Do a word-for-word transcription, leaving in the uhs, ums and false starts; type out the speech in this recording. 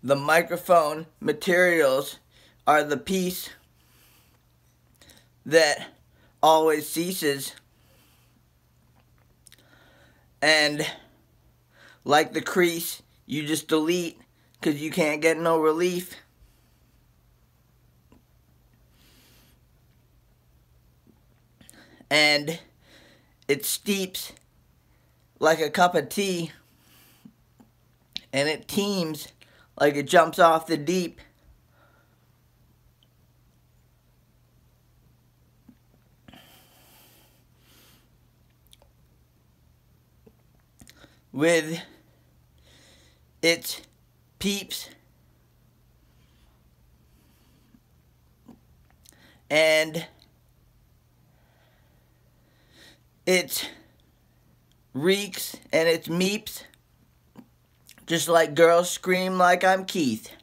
The microphone materials are the piece that always ceases, and like the crease, you just delete because you can't get no relief. And it steeps like a cup of tea, and it teems like it jumps off the deep. With its peeps and its reeks and its meeps, just like girls scream like I'm Keith.